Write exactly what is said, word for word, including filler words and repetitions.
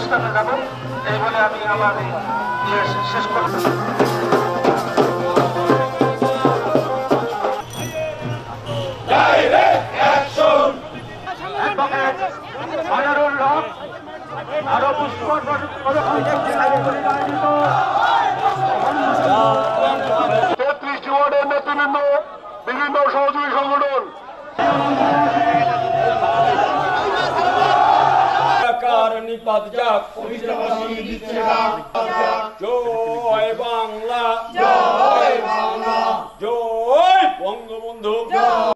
অনুষ্ঠানে যাব এই বলে আমি আমার শেষ করছি। আরো পুষ্কর তেত্রিশটি ওয়ার্ডের নেতৃবৃন্দ, বিভিন্ন সহযোগী সংগঠন নিপাত যাক, জয় বাংলা, জয় বাংলা, জয় বঙ্গবন্ধু।